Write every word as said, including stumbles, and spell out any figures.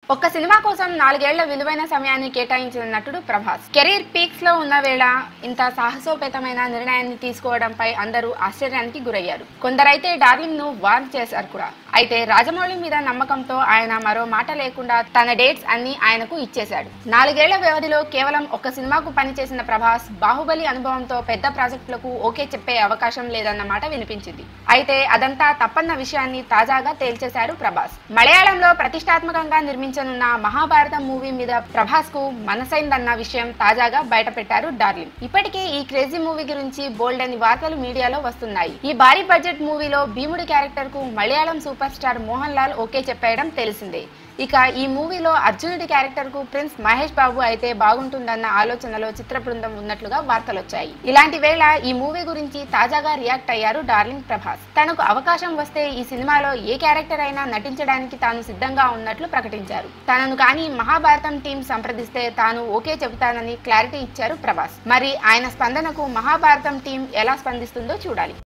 ఒక్క సినిమా కోసం నాలుగేళ్ల విలువైన సమయాన్ని కేటాయించిన నటుడు ప్రభాస్. కెరీర్ పీక్స్ లో ఉన్న వేళ ఇంత సాహసోపేతమైన నిర్ణయాన్ని తీసుకోవడంపై అందరూ ఆశ్చర్యానికి గురయ్యారు. కొందరైతే డార్లింగ్ ను వార్న్ చేశారు కూడా. అయితే రాజమౌళి మీద నమ్మకంతో ఆయన మరో మాట లేకుండా తన డేట్స్ అన్ని ఆయనకు ఇచ్చేశాడు. నాలుగేళ్ల వ్యవధిలో కేవలం ఒక్క సినిమాకు పనిచేసిన ప్రభాస్ బాహుబలి అనుభవంతో పెద్ద ప్రాజెక్టులకు ఓకే చెప్పే అవకాశం లేదన్న మాట వినిపించింది. అయితే అదంతా తప్పన్న విషయాన్ని తాజాగా తేల్చేశారు ప్రభాస్. మలయాళంలో ప్రతిష్టాత్మకంగా నిర్మించిన మహాభారతం మూవీ మీద ప్రభాస్ కు మనసైందన్న విషయం తాజాగా బయటపెట్టారు డార్లింగ్. ఇప్పటికే ఈ క్రేజీ మూవీ గురించి బోల్డ్ అని వార్తలు మీడియాలో వస్తున్నాయి. ఈ భారీ బడ్జెట్ మూవీలో భీముడి క్యారెక్టర్ కు Malayalam super star Mohan Lal okay చెప్పేయడం తెలిసిందే. ఇక ఈ మూవీలో అర్జునుడి క్యారెక్టర్ కు ప్రిన్స్ మహేష్ బాబు అయితే బాగుంటుందన్న ఆలోచనలో చిత్ర బృందం ఉన్నట్లుగా వార్తలొచ్చాయి. ఇలాంటి వేళ ఈ మూవీ గురించి తాజాగా రియాక్ట్ అయ్యారు డార్లింగ్ ప్రభాస్. తనకు అవకాశం వస్తే ఈ సినిమాలో ఏ క్యారెక్టర్ అయినా నటించడానికి తాను సిద్ధంగా ఉన్నట్లు ప్రకటించారు. తనను కానీ మహాభారతం టీం సంప్రదిస్తే తాను ఓకే చెబుతానని క్లారిటీ ఇచ్చారు ప్రభాస్. మరి ఆయన స్పందనకు మహాభారతం టీం ఎలా స్పందిస్తుందో చూడాలి.